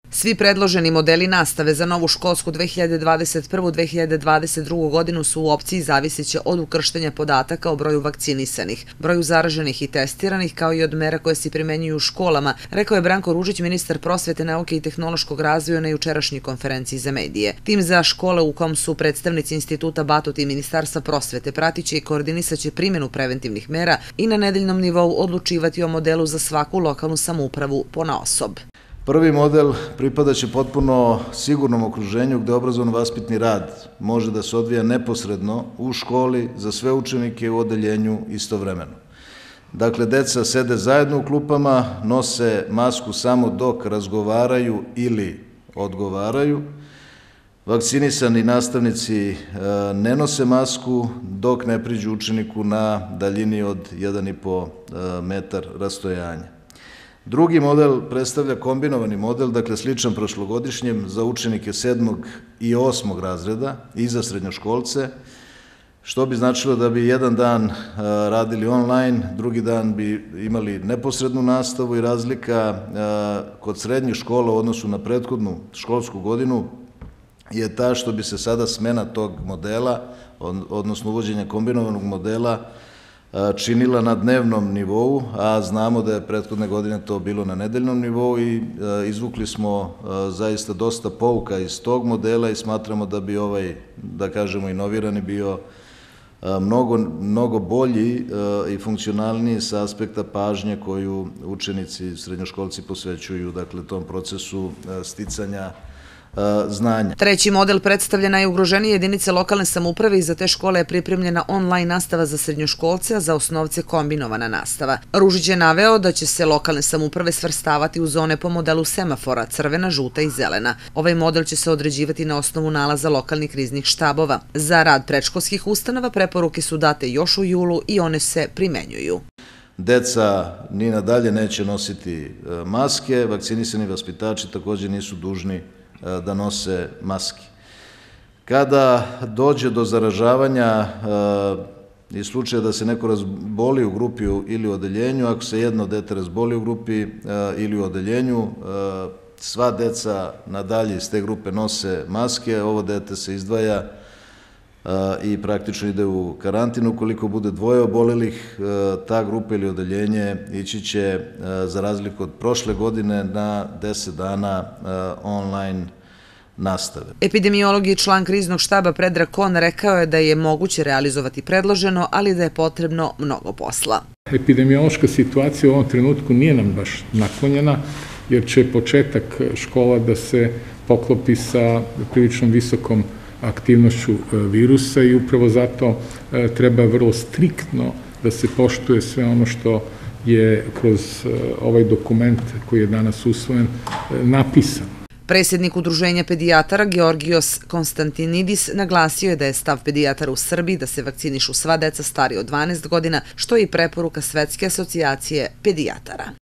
Svi predloženi modeli nastave za novu školsku 2021-2022 godinu su u opciji zavisiće od ukrštanja podataka o broju vakcinisanih, broju zaraženih i testiranih, kao i od mera koje se primenjuju u školama, rekao je Branko Ružić, ministar prosvete, nauke i tehnološkog razvoja na jučerašnjoj konferenciji za medije. Tim za škole u kom su predstavnici Instituta Batut i Ministarstva prosvete pratiće i koordinisaće primjenu preventivnih mera i na nedeljnom nivou odlučivati o modelu za svaku lokalnu samoupravu ponaosob. Prvi model pripadaće potpuno sigurnom okruženju gde obrazovno-vaspitni rad može da se odvija neposredno u školi za sve učenike u odeljenju istovremeno. Dakle, deca sede zajedno u klupama, nose masku samo dok razgovaraju ili odgovaraju. Vakcinisani nastavnici ne nose masku dok ne priđu učeniku na daljini od 1,5 metar rastojanja. Drugi model predstavlja kombinovani model, dakle sličan prošlogodišnjem za učenike 7. i 8. razreda i za srednjoškolce, što bi značilo da bi jedan dan radili online, drugi dan bi imali neposrednu nastavu i razlika kod srednjih škola u odnosu na prethodnu školsku godinu je ta što bi se sada smena tog modela, odnosno uvođenja kombinovanog modela, činila na dnevnom nivou, a znamo da je prethodne godine to bilo na nedeljnom nivou i izvukli smo zaista dosta pouka iz tog modela i smatramo da bi ovaj, da kažemo, inovirani bio mnogo bolji i funkcionalniji sa aspekta pažnje koju učenici, srednjoškolci posvećuju, dakle, tom procesu sticanja znanja. Treći model predstavlja najugroženije jedinice lokalne samouprave i za te škole je pripremljena online nastava za srednjoškolce, a za osnovce kombinovana nastava. Ružić je naveo da će se lokalne samouprave svrstavati u zone po modelu semafora, crvena, žuta i zelena. Ovaj model će se određivati na osnovu nalaza lokalnih kriznih štabova. Za rad predškolskih ustanova preporuke su date još u julu i one se primenjuju. Deca ni nadalje neće nositi maske, vakcinisani vaspitači također nisu dužni da nose maske. Kada dođe do zaražavanja i slučaja da se neko razboli u grupi ili u odeljenju, ako se jedno dete razboli u grupi ili u odeljenju, sva deca nadalje iz te grupe nose maske, ovo dete se izdvaja i praktično ide u karantin. Ukoliko bude dvoje obolelih, ta grupa ili odeljenje ići će, za razliku od prošle godine, na 10 dana online nastave. Epidemiolog i član kriznog štaba Predrag Kon rekao je da je moguće realizovati predloženo, ali da je potrebno mnogo posla. Epidemiološka situacija u ovom trenutku nije nam baš naklonjena, jer će početak škola da se poklopi sa prilično visokom aktivnošću virusa i upravo zato treba vrlo striktno da se poštuje sve ono što je kroz ovaj dokument koji je danas usvojen napisan. Predsjednik Udruženja pedijatara Georgijos Konstantinidis naglasio je da je stav pedijatara u Srbiji da se vakcinišu sva deca starija od 12 godina, što je i preporuka Svetske asocijacije pedijatara.